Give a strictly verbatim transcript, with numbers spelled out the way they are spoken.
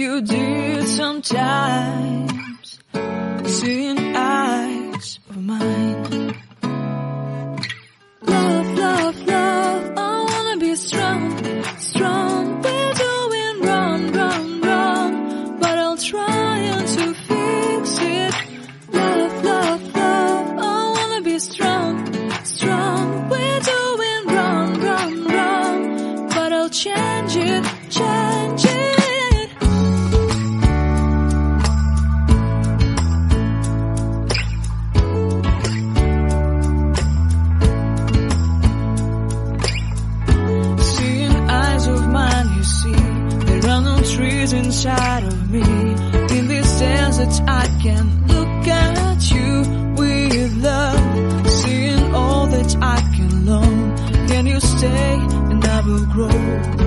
you did sometimes, seeing eyes of mine. Love, love, love, I wanna be strong, strong. We're doing wrong, wrong, wrong, but I'll try to fix it. Love, love, love, I wanna be strong, strong. We're doing wrong, wrong, wrong, but I'll change it, change it. Trees inside of me, in this desert I can look at you with love, seeing all that I can learn. Can you stay and I will grow?